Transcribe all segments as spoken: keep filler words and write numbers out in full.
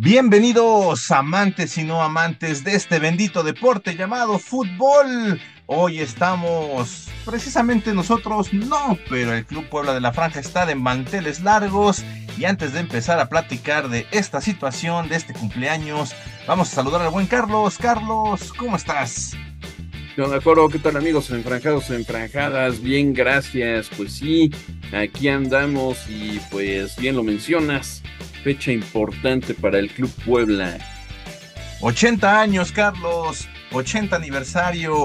Bienvenidos amantes y no amantes de este bendito deporte llamado fútbol. Hoy estamos, precisamente nosotros no, pero el Club Puebla de la Franja está de manteles largos. Y antes de empezar a platicar de esta situación, de este cumpleaños, vamos a saludar al buen Carlos. Carlos, ¿cómo estás? ¿Qué onda, Coro? ¿Qué tal, amigos enfranjados, enfranjadas? Bien, gracias. Pues sí, aquí andamos y pues bien lo mencionas, fecha importante para el Club Puebla. ochenta años, Carlos, ochenta aniversario,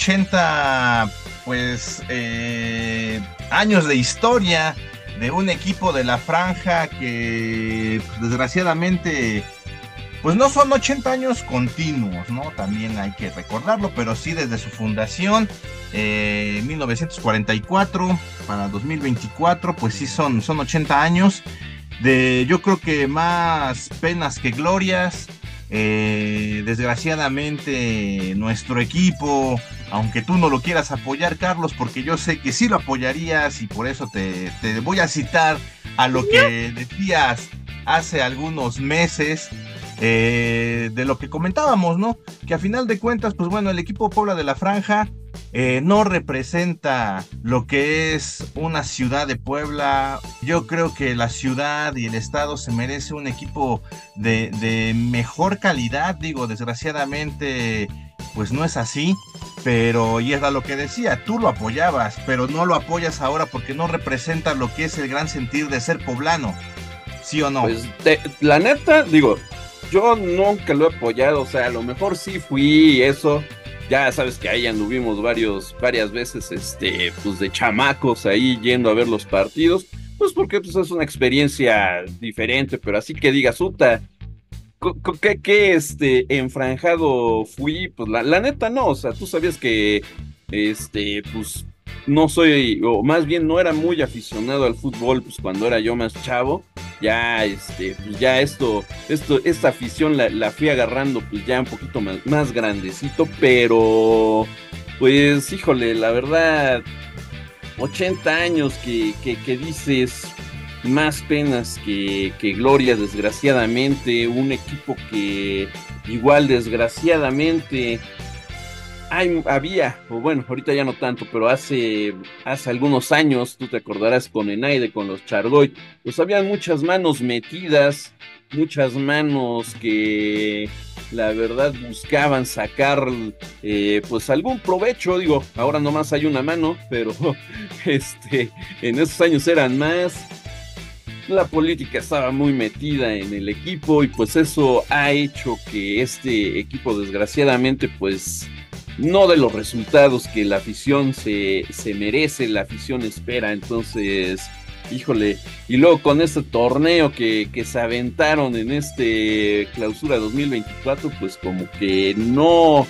ochenta pues eh, años de historia de un equipo de la Franja que desgraciadamente pues no son ochenta años continuos, ¿no? También hay que recordarlo, pero sí desde su fundación, eh, mil novecientos cuarenta y cuatro para dos mil veinticuatro, pues sí son, son ochenta años de, yo creo que más penas que glorias. Eh, desgraciadamente nuestro equipo, aunque tú no lo quieras apoyar, Carlos, porque yo sé que sí lo apoyarías y por eso te, te voy a citar a lo que decías hace algunos meses. Eh, de lo que comentábamos, ¿no? Que a final de cuentas, pues bueno, el equipo Puebla de la Franja eh, no representa lo que es una ciudad de Puebla. Yo creo que la ciudad y el estado se merece un equipo de, de mejor calidad. Digo, desgraciadamente, pues no es así. Pero, y era lo que decía, tú lo apoyabas, pero no lo apoyas ahora porque no representa lo que es el gran sentir de ser poblano. ¿Sí o no? Pues de, la neta, digo, yo nunca lo he apoyado, o sea, a lo mejor sí fui eso, ya sabes que ahí anduvimos varios, varias veces, este, pues de chamacos ahí yendo a ver los partidos, pues porque pues es una experiencia diferente, pero así que digas, uta, ¿qué, qué este, enfranjado fui? Pues la, la neta no, o sea, tú sabías que, este, pues no soy, o más bien no era muy aficionado al fútbol, pues cuando era yo más chavo. Ya, este, pues ya esto, esto, esta afición la, la fui agarrando, pues ya un poquito más, más grandecito, pero, pues, híjole, la verdad, ochenta años que, que, que dices más penas que, que glorias, desgraciadamente, un equipo que igual, desgraciadamente, hay, había, o bueno, ahorita ya no tanto, pero hace, hace algunos años, tú te acordarás con Enaide, con los Chargoy, pues habían muchas manos metidas, muchas manos que la verdad buscaban sacar eh, pues algún provecho. Digo, ahora nomás hay una mano, pero este, en esos años eran más. La política estaba muy metida en el equipo y pues eso ha hecho que este equipo desgraciadamente pues no de los resultados que la afición se, se merece, la afición espera. Entonces, híjole, y luego con este torneo que, que se aventaron en este clausura dos mil veinticuatro, pues como que no,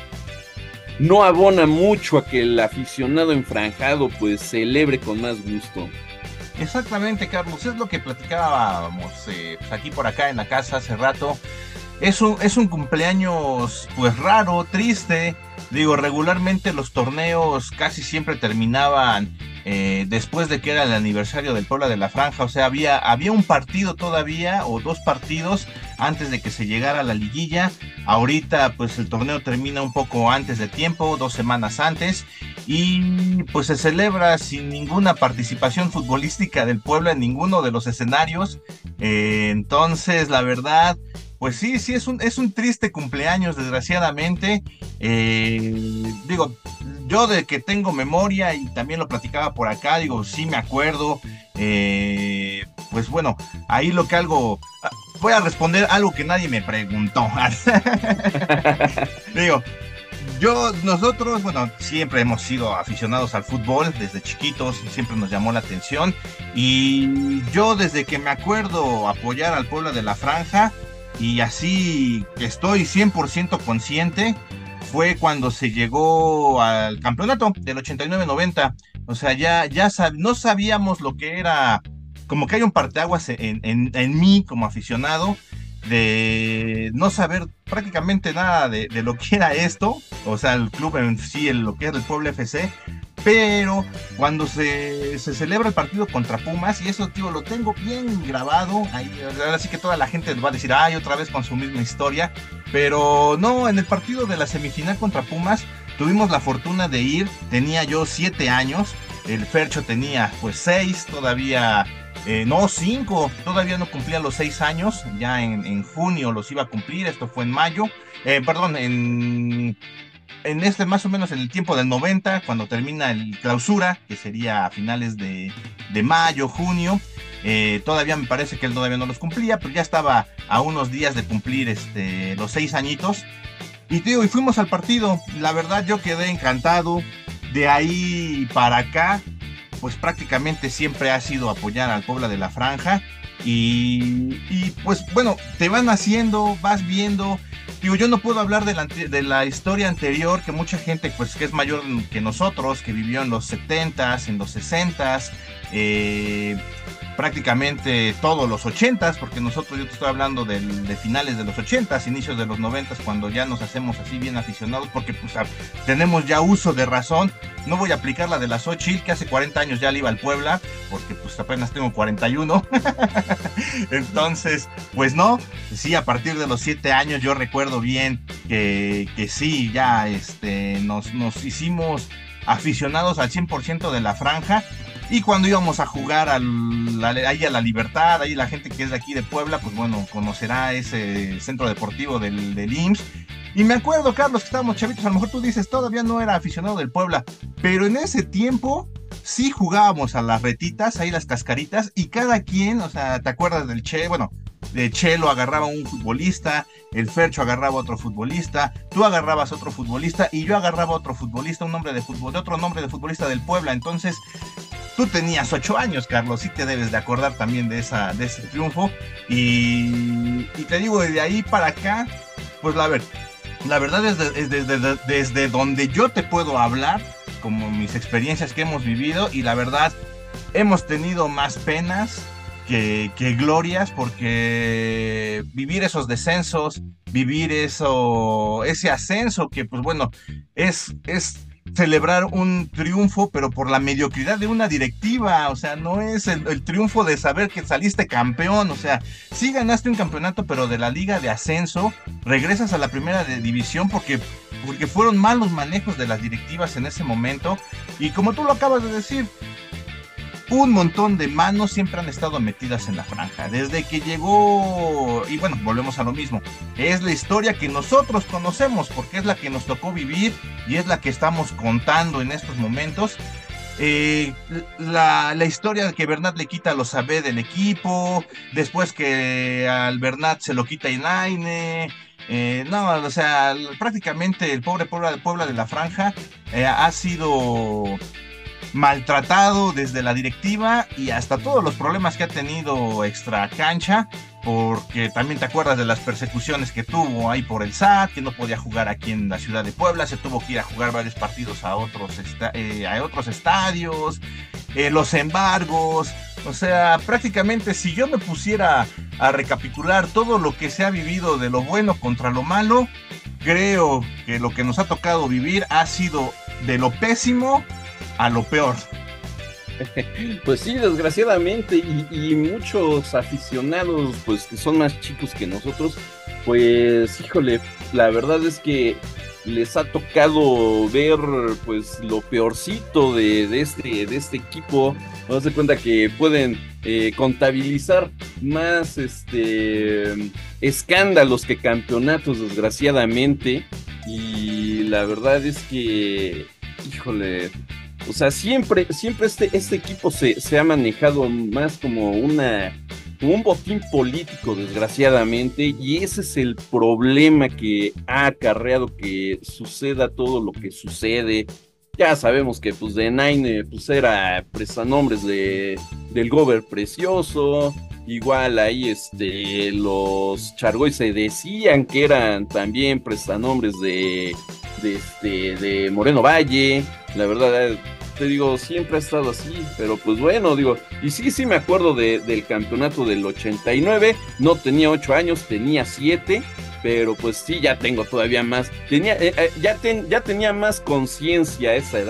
no abona mucho a que el aficionado enfranjado pues celebre con más gusto. Exactamente, Carlos, es lo que platicábamos eh, pues aquí por acá en la casa hace rato. Es un, es un cumpleaños pues raro, triste. Digo, regularmente los torneos casi siempre terminaban eh, después de que era el aniversario del Puebla de la Franja. O sea, había, había un partido todavía o dos partidos antes de que se llegara a la liguilla. Ahorita pues el torneo termina un poco antes de tiempo, dos semanas antes. Y pues se celebra sin ninguna participación futbolística del Puebla en ninguno de los escenarios. Eh, entonces, la verdad, pues sí, sí, es un, es un triste cumpleaños, desgraciadamente. Eh, digo, yo de que tengo memoria y también lo platicaba por acá, digo, sí me acuerdo. Eh, pues bueno, ahí lo que algo... Voy a responder algo que nadie me preguntó. Digo, yo, nosotros, bueno, siempre hemos sido aficionados al fútbol desde chiquitos, siempre nos llamó la atención. Y yo desde que me acuerdo apoyar al Puebla de la Franja, y así que estoy cien por ciento consciente, fue cuando se llegó al campeonato del ochenta y nueve noventa. O sea, ya, ya sab- no sabíamos lo que era, como que hay un parteaguas en, en, en mí como aficionado, de no saber prácticamente nada de, de lo que era esto, o sea, el club en sí, el, lo que era el Puebla F C, pero cuando se, se celebra el partido contra Pumas, y eso, tío, lo tengo bien grabado, ahí, ahora sí que toda la gente va a decir, ay, otra vez con su misma historia, pero no, en el partido de la semifinal contra Pumas, tuvimos la fortuna de ir, tenía yo siete años, el Fercho tenía pues seis, todavía, eh, no, cinco, todavía no cumplía los seis años, ya en, en junio los iba a cumplir, esto fue en mayo, eh, perdón, en en este más o menos en el tiempo del noventa, cuando termina el clausura, que sería a finales de, de mayo, junio, eh, todavía me parece que él todavía no los cumplía, pero ya estaba a unos días de cumplir este, los seis añitos. Y tío, y fuimos al partido, la verdad yo quedé encantado, de ahí para acá, pues prácticamente siempre ha sido apoyar al Puebla de la Franja, y, y pues bueno, te van haciendo, vas viendo. Digo, yo no puedo hablar de la, de la historia anterior, que mucha gente, pues, que es mayor que nosotros, que vivió en los setentas, en los sesentas, eh, prácticamente todos los ochentas, porque nosotros, yo te estoy hablando del, de finales de los ochentas, inicios de los noventas, cuando ya nos hacemos así bien aficionados, porque pues a, tenemos ya uso de razón. No voy a aplicar la de la Xochitl, que hace cuarenta años ya le iba al Puebla, porque pues apenas tengo cuarenta y uno. Entonces, pues no, sí, a partir de los siete años yo recuerdo bien que, que sí, ya este, nos, nos hicimos aficionados al cien por ciento de la Franja. Y cuando íbamos a jugar al, a, ahí a la Libertad, ahí la gente que es de aquí de Puebla, pues bueno, conocerá ese centro deportivo del, del I M S S. Y me acuerdo, Carlos, que estábamos chavitos, a lo mejor tú dices, todavía no era aficionado del Puebla, pero en ese tiempo sí jugábamos a las retitas, ahí las cascaritas, y cada quien, o sea, ¿te acuerdas del Che? Bueno, de Chelo agarraba un futbolista, el Fercho agarraba otro futbolista, tú agarrabas otro futbolista, y yo agarraba otro futbolista, un nombre de fútbol, de otro nombre de futbolista del Puebla. Entonces, tú tenías ocho años, Carlos, sí te debes de acordar también de, esa, de ese triunfo, y, y te digo, desde ahí para acá, pues la ver, la verdad es, de, es desde, desde, desde donde yo te puedo hablar, como mis experiencias que hemos vivido, y la verdad, hemos tenido más penas que, que glorias, porque vivir esos descensos, vivir eso, ese ascenso, que pues bueno, es... es celebrar un triunfo, pero por la mediocridad de una directiva. O sea, no es el, el triunfo de saber que saliste campeón. O sea, sí ganaste un campeonato, pero de la liga de ascenso, regresas a la primera de división porque, porque fueron malos manejos de las directivas en ese momento. Y como tú lo acabas de decir, un montón de manos siempre han estado metidas en la Franja, desde que llegó, y bueno, volvemos a lo mismo, es la historia que nosotros conocemos, porque es la que nos tocó vivir, y es la que estamos contando en estos momentos. Eh, la, la historia de que Bernat le quita a los Abé del equipo, después que al Bernat se lo quita Elaine, eh, no, o sea, prácticamente el pobre Puebla, Puebla de la Franja eh, ha sido maltratado desde la directiva, y hasta todos los problemas que ha tenido extra cancha, porque también te acuerdas de las persecuciones que tuvo ahí por el S A T, que no podía jugar aquí en la ciudad de Puebla, se tuvo que ir a jugar varios partidos a otros, esta eh, a otros estadios, eh, los embargos. O sea, prácticamente si yo me pusiera a recapitular todo lo que se ha vivido de lo bueno contra lo malo, creo que lo que nos ha tocado vivir ha sido de lo pésimo a lo peor. Pues sí, desgraciadamente, y, y muchos aficionados, pues que son más chicos que nosotros, pues híjole, la verdad es que les ha tocado ver pues lo peorcito de, de, este, de este equipo. Nos de cuenta que pueden eh, contabilizar más este escándalos que campeonatos, desgraciadamente, y la verdad es que, híjole, o sea, siempre, siempre este, este equipo se, se ha manejado más como una, como un botín político, desgraciadamente, y ese es el problema que ha acarreado que suceda todo lo que sucede. Ya sabemos que pues de Nine pues era prestanombres de, del Gober Precioso, igual ahí este, los Chargoy se decían que eran también prestanombres de, de, este, de Moreno Valle. La verdad, te digo, siempre ha estado así, pero pues bueno, digo, y sí, sí me acuerdo de, del campeonato del ochenta y nueve, no tenía ocho años, tenía siete, pero pues sí, ya tengo todavía más, tenía, eh, eh, ya, ten, ya tenía más conciencia a esa edad,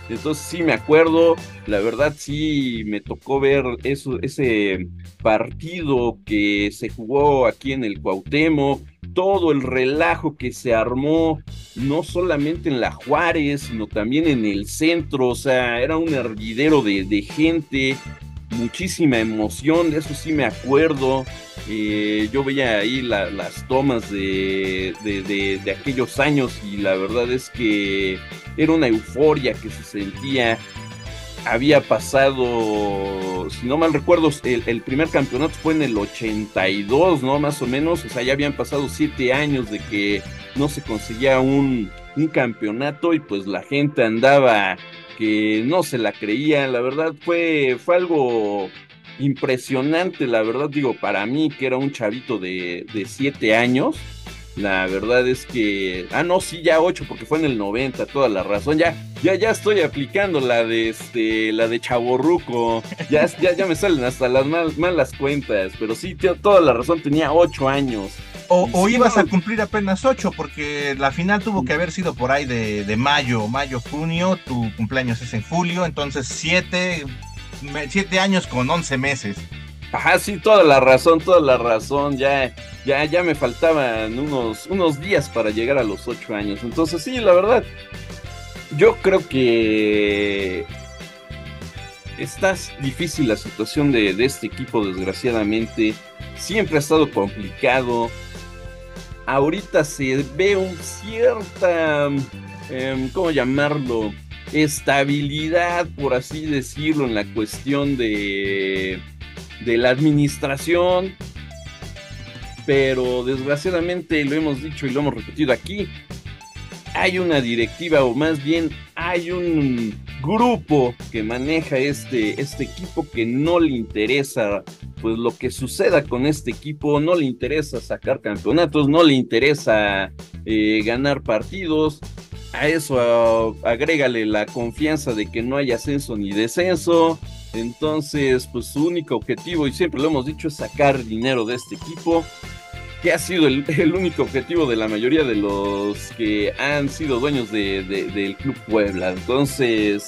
Entonces sí me acuerdo, la verdad sí me tocó ver eso, ese partido que se jugó aquí en el Cuauhtémoc, todo el relajo que se armó, no solamente en la Juárez, sino también en el centro, o sea, era un hervidero de, de gente, muchísima emoción, de eso sí me acuerdo. Eh, yo veía ahí la, las tomas de, de, de, de aquellos años y la verdad es que era una euforia que se sentía. Había pasado, si no mal recuerdo, el, el primer campeonato fue en el ochenta y dos, ¿no? Más o menos, o sea, ya habían pasado siete años de que no se conseguía un, un campeonato y pues la gente andaba que no se la creía, la verdad fue, fue algo impresionante, la verdad digo, para mí que era un chavito de, de siete años, la verdad es que, ah no, sí, ya ocho, porque fue en el noventa, toda la razón, ya, ya, ya estoy aplicando la de este, la de chavorruco, ya, ya, ya me salen hasta las mal, malas cuentas, pero sí, tío, toda la razón, tenía ocho años. O, o sí, ibas no, a cumplir apenas ocho, porque la final tuvo que haber sido por ahí de, de mayo, mayo, junio, tu cumpleaños es en julio, entonces siete, me- siete años con once meses. ajá, sí, toda la razón, toda la razón, ya, ya, ya me faltaban unos, unos días para llegar a los ocho años, entonces sí, la verdad, yo creo que está difícil la situación de, de este equipo, desgraciadamente, siempre ha estado complicado. Ahorita se ve un cierta, em, ¿cómo llamarlo? Estabilidad, por así decirlo, en la cuestión de, de la administración, pero desgraciadamente lo hemos dicho y lo hemos repetido aquí, hay una directiva o más bien hay un grupo que maneja este, este equipo que no le interesa pues lo que suceda con este equipo, no le interesa sacar campeonatos, no le interesa eh, ganar partidos, a eso a, agrégale la confianza de que no hay ascenso ni descenso, entonces pues su único objetivo, y siempre lo hemos dicho, es sacar dinero de este equipo, que ha sido el, el único objetivo de la mayoría de los que han sido dueños de, de, del Club Puebla. Entonces,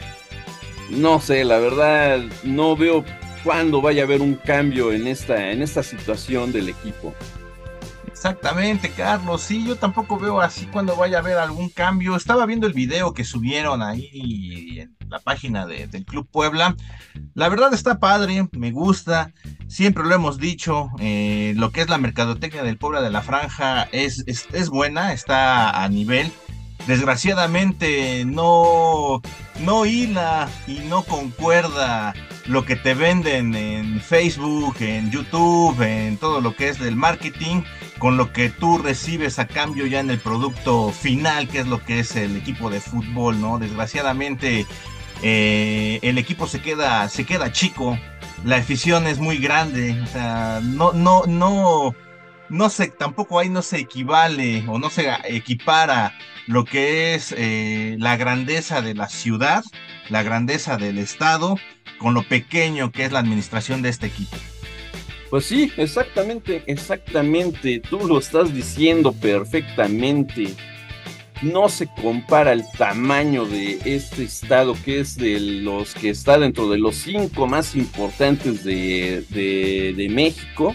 no sé, la verdad, no veo cuándo vaya a haber un cambio en esta, en esta situación del equipo. Exactamente, Carlos. Sí, yo tampoco veo así cuando vaya a haber algún cambio. Estaba viendo el video que subieron ahí en la página de- del Club Puebla. La verdad está padre, me gusta. Siempre lo hemos dicho, eh, lo que es la mercadotecnia del Puebla de la Franja es, es, es buena, está a nivel. Desgraciadamente no, no hila y no concuerda lo que te venden en Facebook, en YouTube, en todo lo que es del marketing, con lo que tú recibes a cambio ya en el producto final, que es lo que es el equipo de fútbol, ¿no? Desgraciadamente, eh, el equipo se queda, se queda chico, la afición es muy grande, o sea, no, no, no, no se, tampoco ahí no se equivale o no se equipara lo que es eh, la grandeza de la ciudad, la grandeza del estado, con lo pequeño que es la administración de este equipo. Pues sí, exactamente, exactamente, tú lo estás diciendo perfectamente. No se compara el tamaño de este estado, que es de los que está dentro de los cinco más importantes de, de, de México,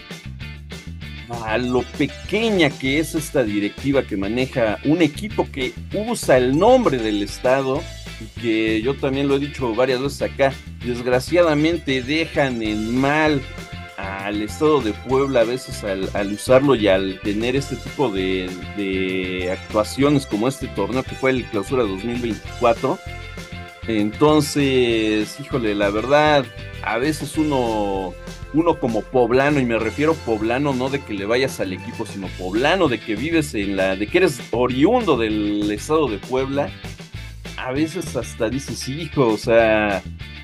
a lo pequeña que es esta directiva que maneja un equipo que usa el nombre del estado, y que yo también lo he dicho varias veces acá, desgraciadamente dejan en mal al estado de Puebla a veces al, al usarlo y al tener este tipo de, de actuaciones como este torneo que fue el Clausura dos mil veinticuatro. Entonces, híjole, la verdad, a veces uno, uno como poblano, y me refiero poblano no de que le vayas al equipo, sino poblano de que vives en la, de que eres oriundo del estado de Puebla, a veces hasta dices, hijo, o sea,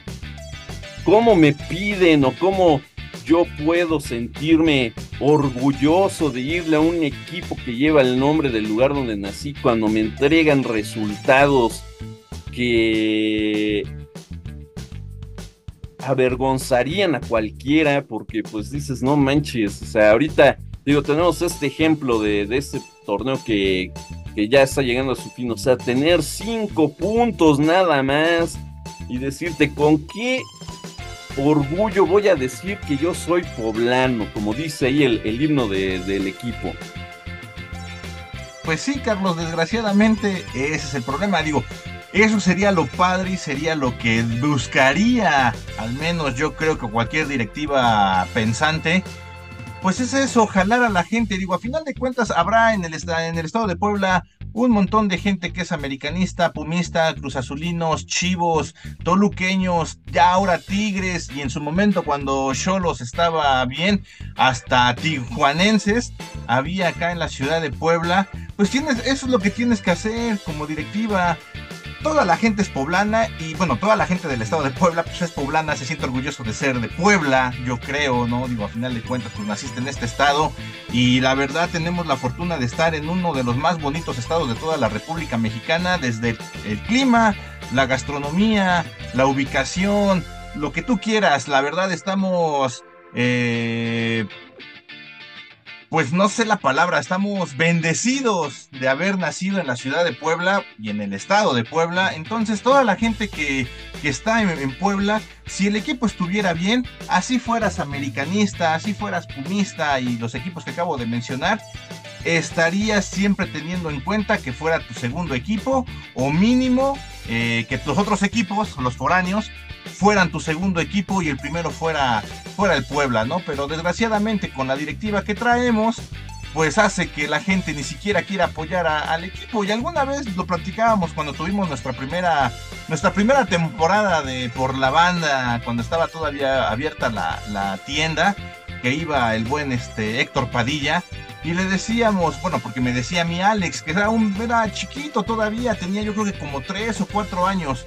¿cómo me piden o cómo yo puedo sentirme orgulloso de irle a un equipo que lleva el nombre del lugar donde nací cuando me entregan resultados que avergonzarían a cualquiera? Porque pues dices, no manches, o sea, ahorita digo, tenemos este ejemplo de, de este torneo que que ya está llegando a su fin, o sea, tener cinco puntos nada más y decirte con qué orgullo voy a decir que yo soy poblano, como dice ahí el, el himno de, del equipo. Pues sí, Carlos, desgraciadamente ese es el problema. Digo, eso sería lo padre y sería lo que buscaría, al menos yo creo que cualquier directiva pensante, pues es eso, jalar a la gente. Digo, a final de cuentas habrá en el, en el estado de Puebla un montón de gente que es americanista, pumista, cruzazulinos, chivos, toluqueños, ya ahora tigres, y en su momento cuando Xolos estaba bien, hasta tijuanenses había acá en la ciudad de Puebla. Pues tienes, eso es lo que tienes que hacer como directiva. Toda la gente es poblana y bueno, toda la gente del estado de Puebla pues es poblana, se siente orgulloso de ser de Puebla, yo creo, ¿no? Digo, a final de cuentas pues naciste en este estado y la verdad tenemos la fortuna de estar en uno de los más bonitos estados de toda la República Mexicana, desde el, el clima, la gastronomía, la ubicación, lo que tú quieras. La verdad estamos... Eh, Pues no sé la palabra, estamos bendecidos de haber nacido en la ciudad de Puebla y en el estado de Puebla. Entonces toda la gente que, que está en, en Puebla, si el equipo estuviera bien, así fueras americanista, así fueras pumista y los equipos que acabo de mencionar, estarías siempre teniendo en cuenta que fuera tu segundo equipo o mínimo eh, que los otros equipos, los foráneos, fueran tu segundo equipo y el primero fuera, fuera el Puebla, ¿no? Pero desgraciadamente con la directiva que traemos, pues hace que la gente ni siquiera quiera apoyar a, al equipo. Y alguna vez lo platicábamos cuando tuvimos nuestra primera, nuestra primera temporada de Por la Banda, cuando estaba todavía abierta la, la tienda, que iba el buen este, Héctor Padilla, y le decíamos, bueno, porque me decía mi Alex, que era, un, era chiquito todavía, tenía yo creo que como tres o cuatro años,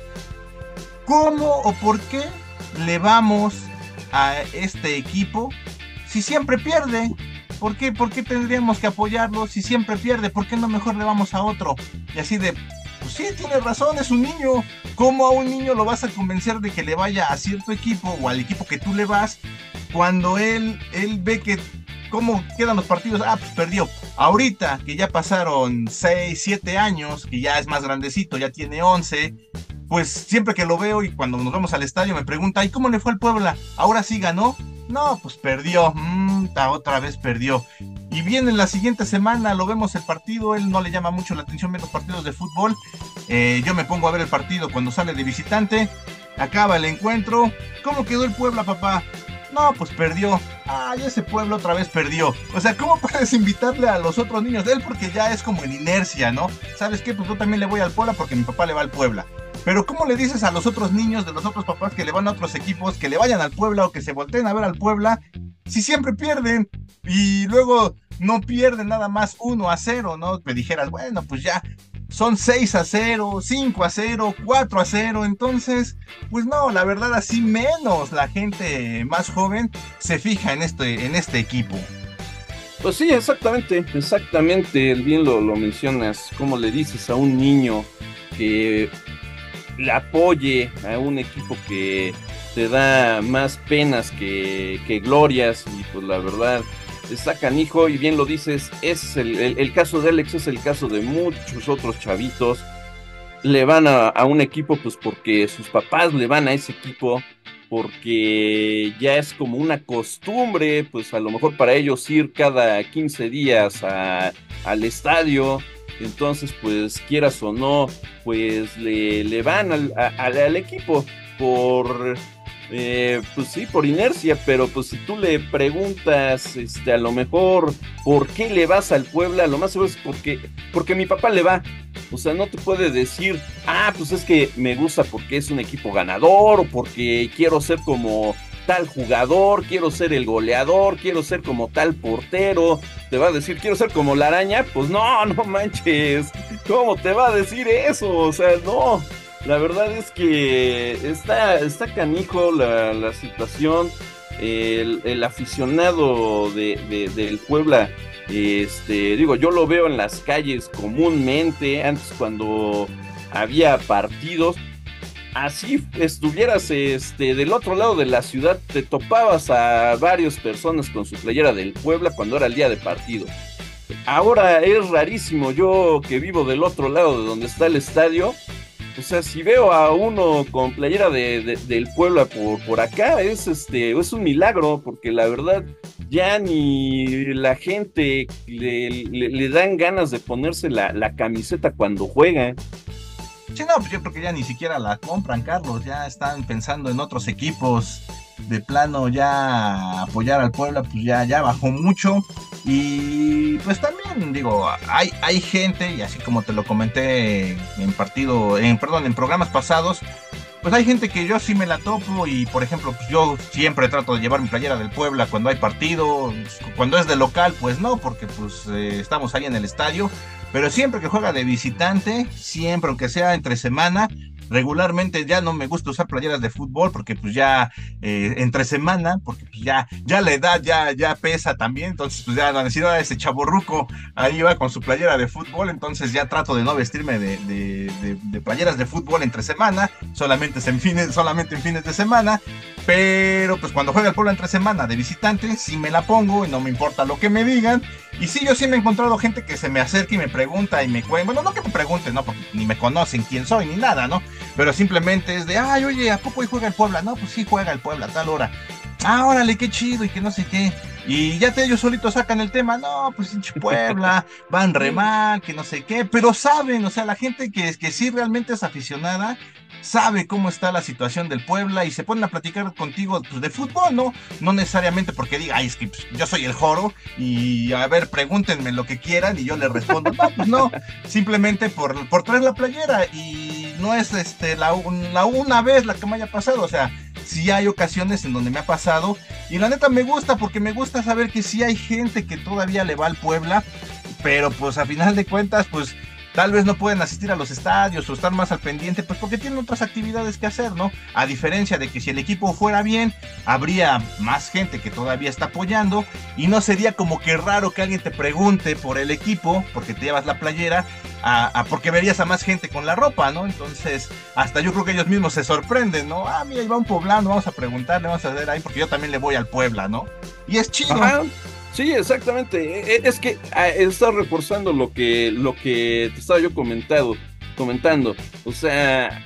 ¿cómo o por qué le vamos a este equipo si siempre pierde? ¿Por qué, ¿Por qué tendríamos que apoyarlo si siempre pierde? ¿Por qué no mejor le vamos a otro? Y así de, pues sí, tiene razón, es un niño. ¿Cómo a un niño lo vas a convencer de que le vaya a cierto equipo o al equipo que tú le vas cuando él, él ve que cómo quedan los partidos? Ah, pues perdió. Ahorita que ya pasaron seis, siete años, que ya es más grandecito, ya tiene once, pues siempre que lo veo y cuando nos vamos al estadio me pregunta, ¿y cómo le fue al Puebla? ¿Ahora sí ganó? No, pues perdió, mm, otra vez perdió. Y viene la siguiente semana, lo vemos el partido, él no le llama mucho la atención ver los partidos de fútbol, eh, yo me pongo a ver el partido cuando sale de visitante, acaba el encuentro, ¿cómo quedó el Puebla, papá? No, pues perdió. Ay, ese Puebla otra vez perdió. O sea, ¿cómo puedes invitarle a los otros niños de él? Porque ya es como en inercia, ¿no? ¿Sabes qué? Pues yo también le voy al Puebla porque mi papá le va al Puebla. Pero ¿cómo le dices a los otros niños de los otros papás que le van a otros equipos, que le vayan al Puebla o que se volteen a ver al Puebla, si siempre pierden? Y luego no pierden nada más uno a cero, ¿no? Me dijeras, bueno, pues ya son seis a cero, cinco a cero, cuatro a cero, entonces, pues no, la verdad así menos la gente más joven se fija en este, en este equipo. Pues sí, exactamente, exactamente, bien lo, lo mencionas, como le dices a un niño que le apoye a un equipo que te da más penas que, que glorias, y pues la verdad está canijo, y bien lo dices, es el, el, el caso de Alex, es el caso de muchos otros chavitos, le van a, a un equipo pues porque sus papás le van a ese equipo, porque ya es como una costumbre, pues a lo mejor para ellos ir cada quince días a, al estadio. Entonces pues quieras o no, pues le, le van al, a, al equipo por, eh, pues sí, por inercia, pero pues si tú le preguntas, este, a lo mejor, ¿por qué le vas al Puebla? Lo más seguro es porque, porque mi papá le va. O sea, no te puede decir, ah, pues es que me gusta porque es un equipo ganador, o porque quiero ser como tal jugador, quiero ser el goleador, quiero ser como tal portero. Te va a decir, quiero ser como la araña. Pues no, no manches, ¿cómo te va a decir eso? O sea, no, la verdad es que está, está canijo la, la situación. El, el aficionado de, de, del Puebla, este, digo, yo lo veo en las calles comúnmente, antes cuando había partidos, así estuvieras este, del otro lado de la ciudad, te topabas a varias personas con su playera del Puebla cuando era el día de partido. ahora es rarísimo, yo que vivo del otro lado de donde está el estadio, o sea, si veo a uno con playera de, de- del Puebla por, por acá, es este, es un milagro, porque la verdad ya ni la gente le, le- le dan ganas de ponerse la, la camiseta cuando juega. Sí, no, pues yo creo que ya ni siquiera la compran, Carlos, ya están pensando en otros equipos, de plano ya apoyar al Puebla, pues ya, ya bajó mucho, y pues también digo, hay, hay gente, y así como te lo comenté en partido, en, perdón, en programas pasados, pues hay gente que yo sí me la topo y, por ejemplo, pues yo siempre trato de llevar mi playera del Puebla cuando hay partido, cuando es de local, pues no, porque pues eh, estamos ahí en el estadio, pero siempre que juega de visitante, siempre, aunque sea entre semana, regularmente ya no me gusta usar playeras de fútbol porque pues ya eh, entre semana, porque pues ya, ya la edad ya, ya pesa también, entonces pues ya la necesidad de ese chaborruco ahí va con su playera de fútbol, entonces ya trato de no vestirme de, de, de, de playeras de fútbol entre semana, solamente en fines, solamente en fines de semana, pero pues cuando juega el Puebla entre semana de visitante, sí me la pongo y no me importa lo que me digan. Y sí, yo sí me he encontrado gente que se me acerca y me pregunta y me cuenta, bueno, no que me pregunten, no, porque ni me conocen quién soy ni nada, ¿no? Pero simplemente es de, ay, oye, ¿a poco hoy juega el Puebla? No, pues sí juega el Puebla a tal hora. Ah, órale, qué chido y que no sé qué. Y ya te ellos solitos sacan el tema, no, pues pinche Puebla, van re mal, que no sé qué, pero saben, o sea, la gente que, que sí realmente es aficionada, sabe cómo está la situación del Puebla y se ponen a platicar contigo pues, de fútbol, ¿no? No necesariamente porque diga, ay, es que pues, yo soy el joro y a ver, pregúntenme lo que quieran y yo les respondo, no, pues no, simplemente por, por traer la playera y no es este la, la una vez la que me haya pasado, o sea, sí hay ocasiones en donde me ha pasado y la neta me gusta porque me gusta saber que sí hay gente que todavía le va al Puebla, pero pues a final de cuentas pues tal vez no pueden asistir a los estadios o estar más al pendiente, pues porque tienen otras actividades que hacer, ¿no? A diferencia de que si el equipo fuera bien, habría más gente que todavía está apoyando y no sería como que raro que alguien te pregunte por el equipo, porque te llevas la playera, a, a porque verías a más gente con la ropa, ¿no? Entonces, hasta yo creo que ellos mismos se sorprenden, ¿no? Ah, mira, ahí va un poblano, vamos a preguntarle, vamos a ver ahí, porque yo también le voy al Puebla, ¿no? Y es chido. Ajá. Sí, exactamente. E- e- Es que ah, estás reforzando lo que, lo que te estaba yo comentado, comentando. O sea,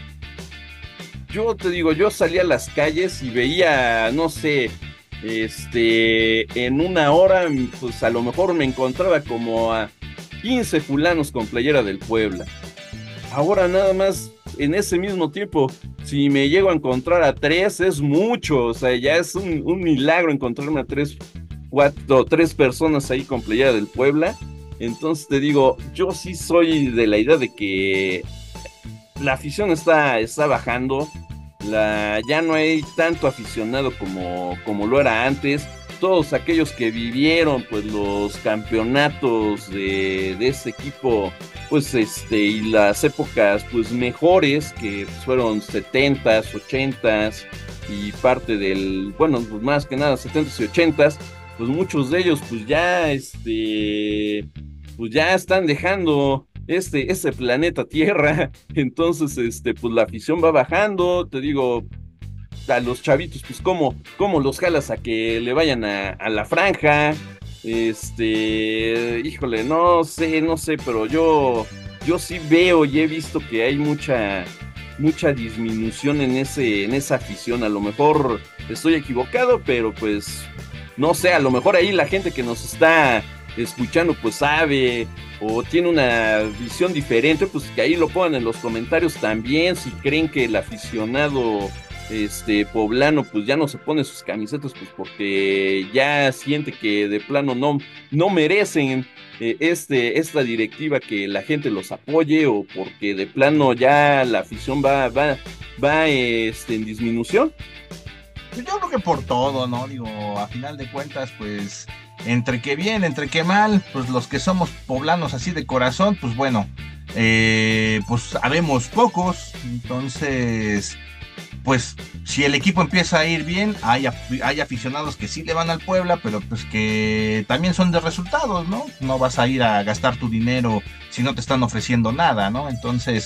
yo te digo, yo salía a las calles y veía, no sé, este, en una hora, pues a lo mejor me encontraba como a quince fulanos con playera del Puebla. Ahora nada más, en ese mismo tiempo, si me llego a encontrar a tres, es mucho. O sea, ya es un, un milagro encontrarme a tres, cuatro, tres personas ahí con playera del Puebla. Entonces te digo, yo sí soy de la idea de que la afición está, está bajando, la, ya no hay tanto aficionado como, como lo era antes. Todos aquellos que vivieron pues los campeonatos de, de este equipo, pues este, y las épocas pues mejores, que fueron setentas, ochentas y parte del, bueno, pues más que nada setentas y ochentas, pues muchos de ellos pues ya este, pues ya están dejando este, este planeta Tierra. Entonces, este, pues la afición va bajando, te digo, a los chavitos, pues cómo, cómo los jalas a que le vayan a, a la franja, este, híjole, no sé, no sé, pero yo, yo sí veo y he visto que hay mucha, mucha disminución en ese, en esa afición. A lo mejor estoy equivocado, pero pues, no sé, a lo mejor ahí la gente que nos está escuchando, pues sabe o tiene una visión diferente, pues que ahí lo pongan en los comentarios también, si creen que el aficionado este poblano pues ya no se pone sus camisetas pues porque ya siente que de plano no, no merecen eh, este, esta directiva que la gente los apoye, o porque de plano ya la afición va, va, va este, en disminución. Yo creo que por todo, ¿no? Digo, a final de cuentas, pues, entre que bien, entre que mal, pues los que somos poblanos así de corazón, pues bueno, eh, pues habemos pocos, entonces, pues, si el equipo empieza a ir bien, hay, hay aficionados que sí le van al Puebla, pero pues que también son de resultados, ¿no? No vas a ir a gastar tu dinero si no te están ofreciendo nada, ¿no? Entonces,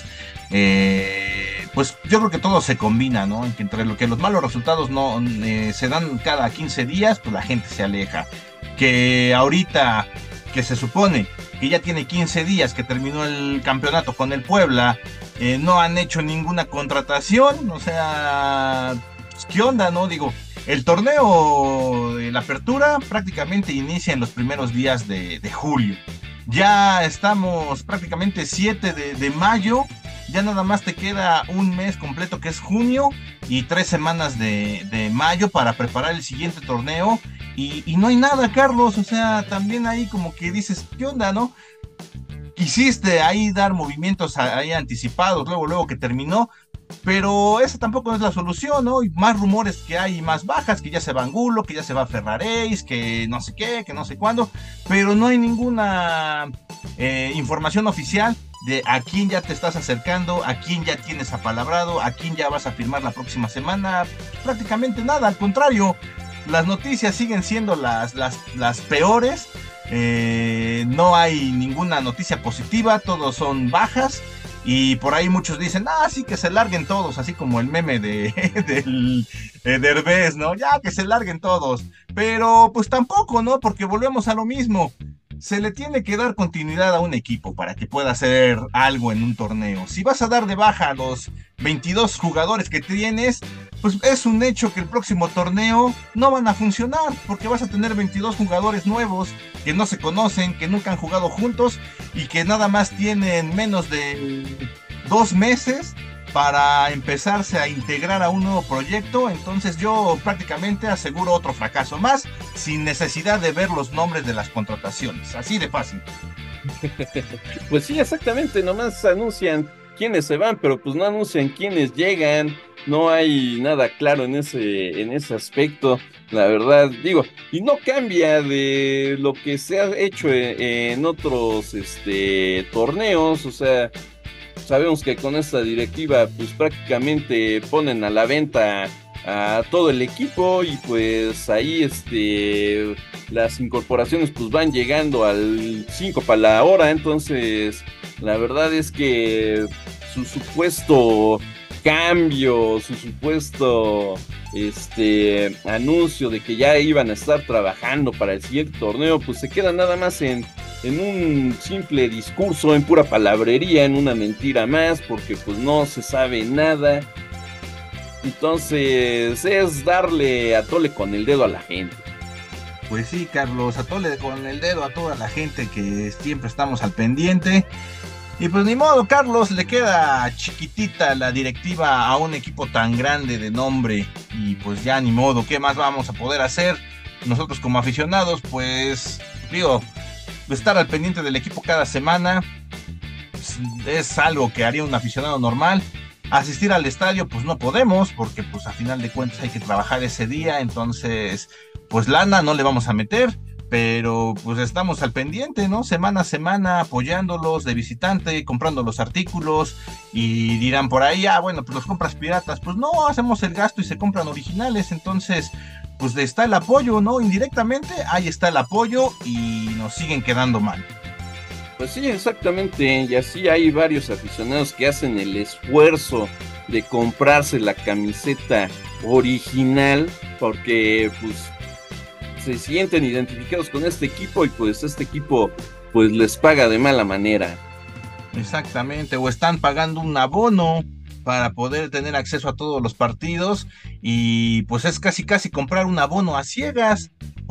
eh, pues yo creo que todo se combina, ¿no? Entre lo que los malos resultados no eh, se dan cada quince días, pues la gente se aleja. Que ahorita que se supone que ya tiene quince días que terminó el campeonato con el Puebla, eh, no han hecho ninguna contratación, o sea, pues, ¿qué onda, no? Digo, el torneo de la apertura prácticamente inicia en los primeros días de, de julio. Ya estamos prácticamente siete de, de mayo, ya nada más te queda un mes completo que es junio y tres semanas de, de mayo para preparar el siguiente torneo y, y no hay nada, Carlos, o sea, también ahí como que dices, ¿qué onda, no? Quisiste ahí dar movimientos ahí anticipados, luego, luego que terminó, pero esa tampoco es la solución, ¿no? Y más rumores que hay, más bajas, que ya se va Angulo, que ya se va Ferraréis, que no sé qué, que no sé cuándo, pero no hay ninguna eh, información oficial de a quién ya te estás acercando, a quién ya tienes apalabrado, a quién ya vas a firmar la próxima semana, prácticamente nada, al contrario, las noticias siguen siendo las, las, las peores, eh, no hay ninguna noticia positiva, todos son bajas. Y por ahí muchos dicen, ah, sí, que se larguen todos, así como el meme de, del de Derbez, ¿no? Ya, que se larguen todos. Pero pues tampoco, ¿no? Porque volvemos a lo mismo. Se le tiene que dar continuidad a un equipo para que pueda hacer algo en un torneo. Si vas a dar de baja a los veintidós jugadores que tienes, pues es un hecho que el próximo torneo no van a funcionar, porque vas a tener veintidós jugadores nuevos que no se conocen, que nunca han jugado juntos y que nada más tienen menos de dos meses para empezarse a integrar a un nuevo proyecto. Entonces yo prácticamente aseguro otro fracaso más, sin necesidad de ver los nombres de las contrataciones, así de fácil. Pues sí, exactamente, nomás anuncian quiénes se van, pero pues no anuncian quiénes llegan, no hay nada claro en ese, en ese aspecto, la verdad, digo, y no cambia de lo que se ha hecho en, en otros este, torneos, o sea, sabemos que con esta directiva pues prácticamente ponen a la venta a todo el equipo y pues ahí este las incorporaciones pues van llegando al cinco para la hora, entonces la verdad es que su supuesto cambio, su supuesto este anuncio de que ya iban a estar trabajando para el siguiente torneo pues se queda nada más en en un simple discurso, en pura palabrería, en una mentira más, porque pues no se sabe nada. Entonces es darle a tole con el dedo a la gente. Pues sí, Carlos, a tole con el dedo a toda la gente que siempre estamos al pendiente. Y pues ni modo, Carlos, le queda chiquitita la directiva a un equipo tan grande de nombre. Y pues ya ni modo, ¿qué más vamos a poder hacer? Nosotros como aficionados, pues digo, estar al pendiente del equipo cada semana pues, es algo que haría un aficionado normal. Asistir al estadio pues no podemos porque pues a final de cuentas hay que trabajar ese día, entonces pues lana no le vamos a meter, pero pues estamos al pendiente, ¿no? Semana a semana apoyándolos de visitante, comprando los artículos y dirán por ahí, ah bueno, pues los compras piratas, pues no, hacemos el gasto y se compran originales, entonces pues está el apoyo, ¿no? Indirectamente, ahí está el apoyo y nos siguen quedando mal. Pues sí, exactamente, y así hay varios aficionados que hacen el esfuerzo de comprarse la camiseta original porque pues se sienten identificados con este equipo y pues este equipo pues les paga de mala manera. Exactamente, o están pagando un abono para poder tener acceso a todos los partidos y pues es casi casi comprar un abono a ciegas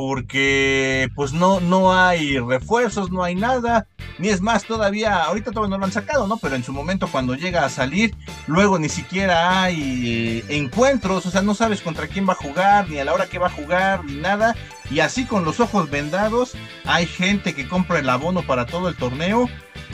porque pues no, no hay refuerzos, no hay nada, ni es más todavía, ahorita todavía no lo han sacado, ¿no? Pero en su momento cuando llega a salir, luego ni siquiera hay eh, encuentros, o sea, no sabes contra quién va a jugar, ni a la hora que va a jugar, ni nada, y así con los ojos vendados, hay gente que compra el abono para todo el torneo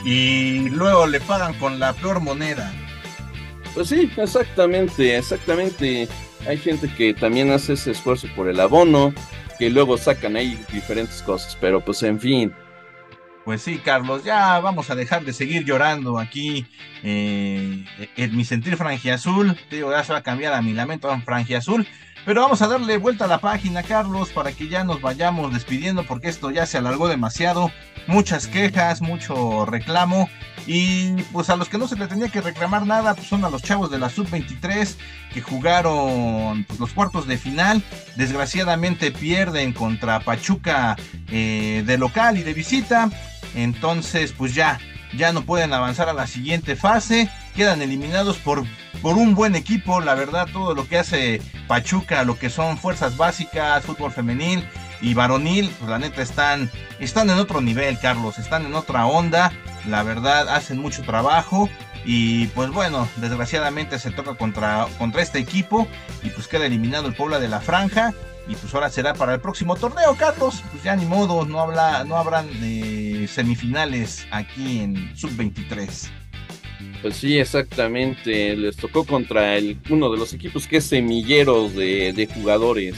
y luego le pagan con la peor moneda. Pues sí, exactamente, exactamente. Hay gente que también hace ese esfuerzo por el abono, que luego sacan ahí diferentes cosas, pero pues en fin. Pues sí, Carlos, ya vamos a dejar de seguir llorando aquí eh, en mi sentir franjiazul. Te digo, ya se va a cambiar a mi lamento franjiazul. Pero vamos a darle vuelta a la página, Carlos, para que ya nos vayamos despidiendo, porque esto ya se alargó demasiado. Muchas quejas, mucho reclamo. Y pues a los que no se le tenía que reclamar nada, pues son a los chavos de la sub veintitrés que jugaron pues, los cuartos de final. Desgraciadamente pierden contra Pachuca eh, de local y de visita. Entonces pues ya, ya no pueden avanzar a la siguiente fase. Quedan eliminados por, por un buen equipo. La verdad, todo lo que hace Pachuca, lo que son fuerzas básicas, fútbol femenil y varonil, pues la neta están, están en otro nivel, Carlos, están en otra onda. La verdad, hacen mucho trabajo. Y pues bueno, desgraciadamente se toca contra, contra este equipo. Y pues queda eliminado el Puebla de la Franja. Y pues ahora será para el próximo torneo, Carlos. Pues ya ni modo, no, habla, no habrán eh, semifinales aquí en sub veintitrés. Pues sí, exactamente. Les tocó contra el, uno de los equipos que es semilleros de, de jugadores.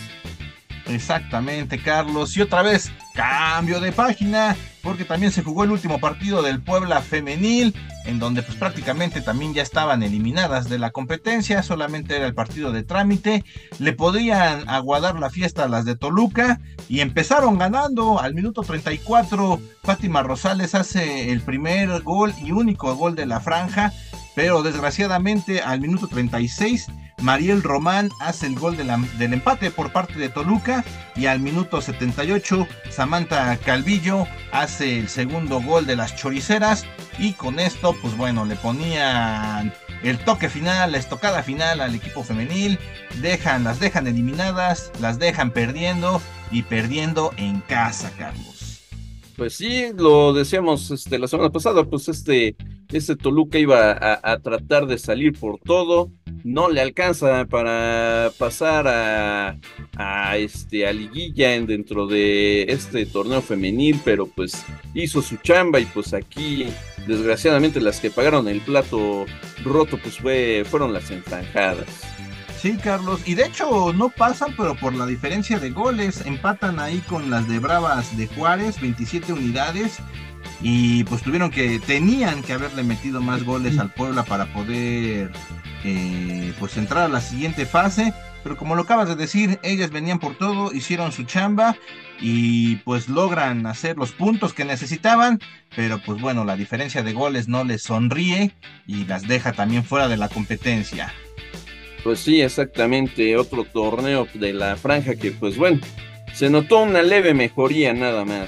Exactamente, Carlos. Y otra vez, cambio de página, porque también se jugó el último partido del Puebla femenil, en donde pues prácticamente también ya estaban eliminadas de la competencia, solamente era el partido de trámite. Le podían aguardar la fiesta a las de Toluca y empezaron ganando al minuto treinta y cuatro. Fátima Rosales hace el primer gol y único gol de la franja, pero desgraciadamente al minuto treinta y seis Mariel Román hace el gol de la, del empate por parte de Toluca, y al minuto setenta y ocho Samantha Calvillo hace el segundo gol de las choriceras, y con esto pues bueno, le ponían el toque final, la estocada final al equipo femenil. Dejan, las dejan eliminadas, las dejan perdiendo y perdiendo en casa, Carlos. Pues sí, lo decíamos este, la semana pasada, pues este, este Toluca iba a, a tratar de salir por todo, no le alcanza para pasar a, a, este, a liguilla en, dentro de este torneo femenil, pero pues hizo su chamba y pues aquí desgraciadamente las que pagaron el plato roto pues fue, fueron las enfranjadas. Sí, Carlos, y de hecho no pasan, pero por la diferencia de goles, empatan ahí con las de Bravas de Juárez, veintisiete unidades, y pues tuvieron que, tenían que haberle metido más goles al Puebla para poder eh, pues entrar a la siguiente fase, pero como lo acabas de decir, ellas venían por todo, hicieron su chamba, y pues logran hacer los puntos que necesitaban, pero pues bueno, la diferencia de goles no les sonríe, y las deja también fuera de la competencia. Pues sí, exactamente, otro torneo de la franja que pues bueno, se notó una leve mejoría nada más.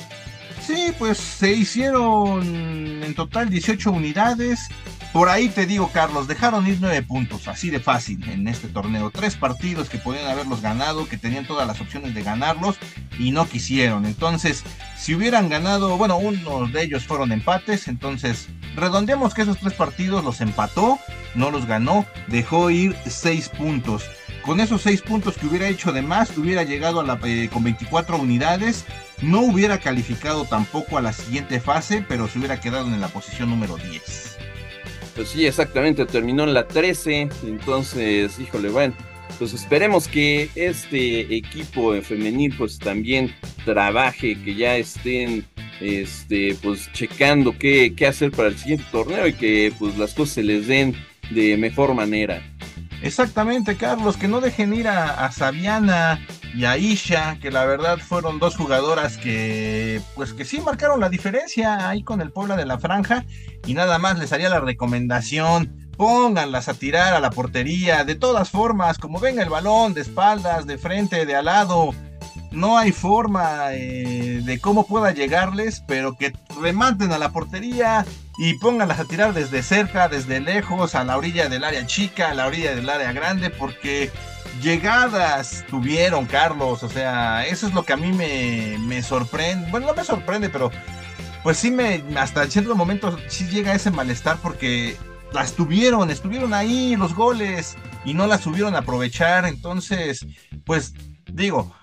Sí, pues se hicieron en total dieciocho unidades. Por ahí te digo, Carlos, dejaron ir nueve puntos, así de fácil en este torneo. Tres partidos que podían haberlos ganado, que tenían todas las opciones de ganarlos y no quisieron. Entonces, si hubieran ganado, bueno, uno de ellos fueron empates, entonces redondeamos que esos tres partidos los empató, no los ganó, dejó ir seis puntos. Con esos seis puntos que hubiera hecho de más, hubiera llegado a la, eh, con veinticuatro unidades, no hubiera calificado tampoco a la siguiente fase, pero se hubiera quedado en la posición número diez. Pues sí, exactamente, terminó en la trece, entonces, híjole, bueno, pues esperemos que este equipo femenil pues también trabaje, que ya estén este, pues checando qué, qué hacer para el siguiente torneo y que pues las cosas se les den de mejor manera. Exactamente, Carlos, que no dejen ir a, a Sabiana y a Isha, que la verdad fueron dos jugadoras que pues que sí marcaron la diferencia ahí con el Puebla de la Franja, y nada más les haría la recomendación, pónganlas a tirar a la portería, de todas formas, como venga el balón, de espaldas, de frente, de al lado, no hay forma eh, de cómo pueda llegarles, pero que rematen a la portería y pónganlas a tirar desde cerca, desde lejos, a la orilla del área chica, a la orilla del área grande, porque llegadas tuvieron, Carlos. O sea, eso es lo que a mí me, me sorprende. Bueno, no me sorprende, pero pues sí me, hasta en cierto momento sí llega ese malestar, porque las tuvieron, estuvieron ahí los goles y no las supieron aprovechar. Entonces, pues digo,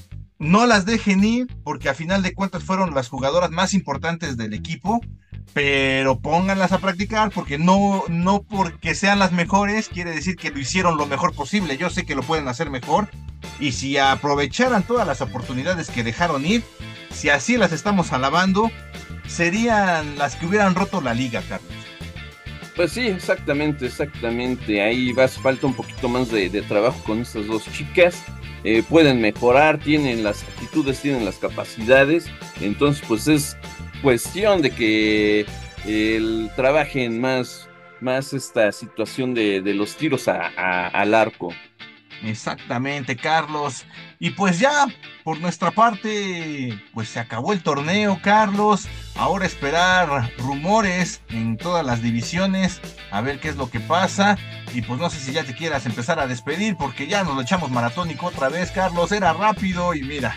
no las dejen ir, porque a final de cuentas fueron las jugadoras más importantes del equipo, pero pónganlas a practicar, porque no, no porque sean las mejores quiere decir que lo hicieron lo mejor posible. Yo sé que lo pueden hacer mejor, y si aprovecharan todas las oportunidades que dejaron ir, si así las estamos alabando, serían las que hubieran roto la liga, Carlos. Pues sí, exactamente, exactamente. Ahí va, falta un poquito más de, de trabajo con estas dos chicas. Eh, pueden mejorar, tienen las actitudes, tienen las capacidades. Entonces, pues es cuestión de que el, trabajen más, más esta situación de, de los tiros a, a- al arco. Exactamente, Carlos. Y pues ya, por nuestra parte, pues se acabó el torneo, Carlos. Ahora esperar rumores en todas las divisiones, a ver qué es lo que pasa. Y pues no sé si ya te quieras empezar a despedir, porque ya nos lo echamos maratónico otra vez, Carlos. Era rápido y mira.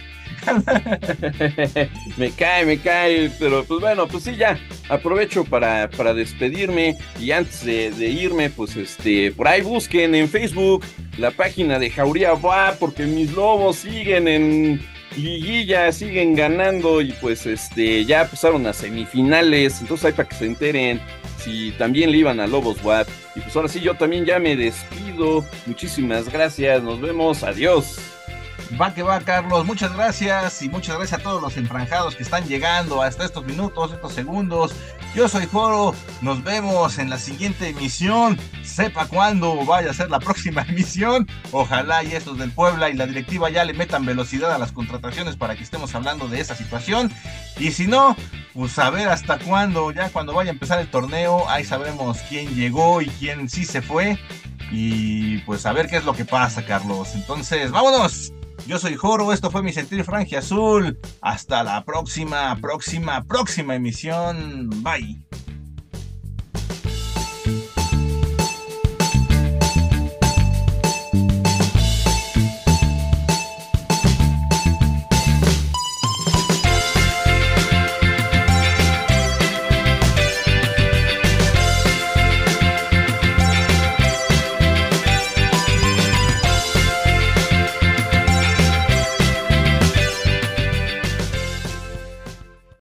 Me cae, me cae, pero pues bueno, pues sí, ya aprovecho para, para despedirme y antes de, de irme, pues este, por ahí busquen en Facebook la página de Jauría Va, porque mis lobos siguen en liguilla, siguen ganando y pues este, ya pasaron a semifinales, entonces hay para que se enteren si también le iban a Lobos W A P. Y pues ahora sí, yo también ya me despido, muchísimas gracias, nos vemos, adiós. Va que va, Carlos. Muchas gracias y muchas gracias a todos los enfranjados que están llegando hasta estos minutos, estos segundos. Yo soy Joro. Nos vemos en la siguiente emisión. Sepa cuándo vaya a ser la próxima emisión. Ojalá y estos del Puebla y la directiva ya le metan velocidad a las contrataciones para que estemos hablando de esa situación. Y si no, pues a ver hasta cuándo. Ya cuando vaya a empezar el torneo, ahí sabremos quién llegó y quién sí se fue. Y pues a ver qué es lo que pasa, Carlos. Entonces, vámonos. Yo soy Joro, esto fue mi sentir Franja Azul. Hasta la próxima, próxima, próxima emisión. Bye.